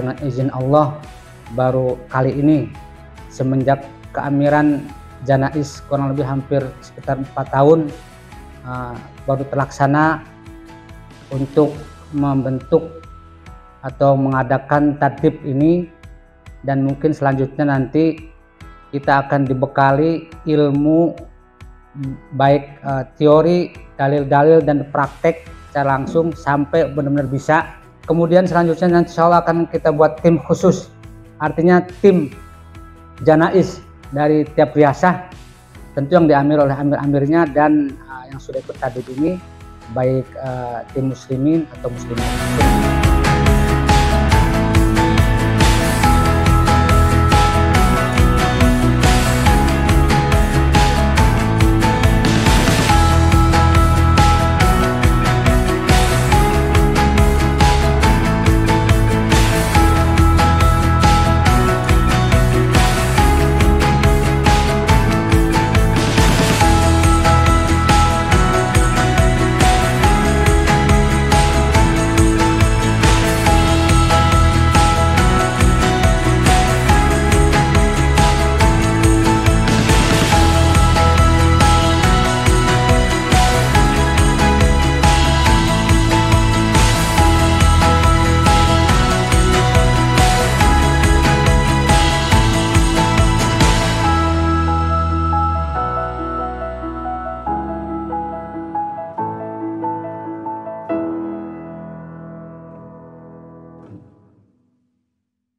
dengan izin Allah baru kali ini semenjak keamiran Janais kurang lebih hampir sekitar 4 tahun baru terlaksana untuk membentuk atau mengadakan tatib ini, dan mungkin selanjutnya nanti kita akan dibekali ilmu baik teori, dalil-dalil dan praktek secara langsung sampai benar-benar bisa. Kemudian selanjutnya nanti insya Allah akan kita buat tim khusus, artinya tim Janais dari tiap riasah, tentu yang diambil oleh amir-amirnya dan yang sudah ikut tadib ini baik tim muslimin atau muslimat.